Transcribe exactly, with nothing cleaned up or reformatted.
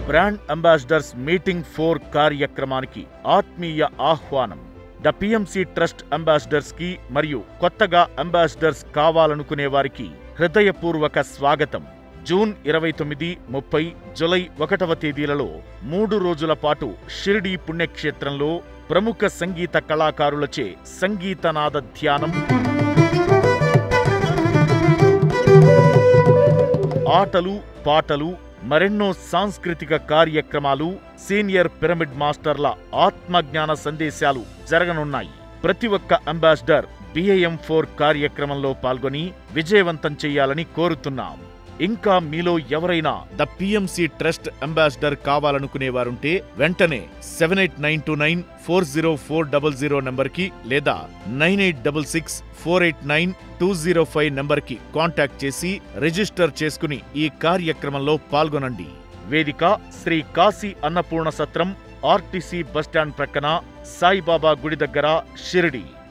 Brand ambassadors meeting four కార్యక్రమానికి ఆత్మీయ ఆహ్వానం. ద పిఎంసి ట్రస్ట్ అంబాసిడర్స్ కి మరియు కొత్తగా అంబాసిడర్స్ కావాలనుకునే వారికి హృదయపూర్వక స్వాగతం. జూన్ ఇరవై తొమ్మిది, ముప్పై, జులై ఒకటవ తేదీలలో మూడు రోజుల పాటు షిరిడీ పుణ్యక్షేత్రంలో ప్రముఖ సంగీత కళాకారులచే సంగీతనాద ధ్యానం, ఆటలు, పాటలు, మరెన్నో సాంస్కృతిక కార్యక్రమాలు, సీనియర్ పిరమిడ్ మాస్టర్ల ఆత్మజ్ఞాన సందేశాలు జరగనున్నాయి. ప్రతి ఒక్క అంబాసిడర్ బిఏఎం ఫోర్ కార్యక్రమంలో పాల్గొని విజయవంతం చేయాలని కోరుతున్నాం. ఇంకా మీలో ఎవరైనా ద పిఎంసి ట్రస్ట్ అంబాసిడర్ కావాలనుకునేవారుంటే వెంటనే seven eight nine two nine four zero four double zero నంబర్కి లేదా nine eight double six four eight nine two zero five నంబర్కి కాంటాక్ట్ చేసి రిజిస్టర్ చేసుకుని ఈ కార్యక్రమంలో పాల్గొనండి. వేదిక శ్రీ కాశీ అన్నపూర్ణ సత్రం, ఆర్టీసీ బస్టాండ్ ప్రక్కన, సాయిబాబా గుడి దగ్గర, షిరిడీ.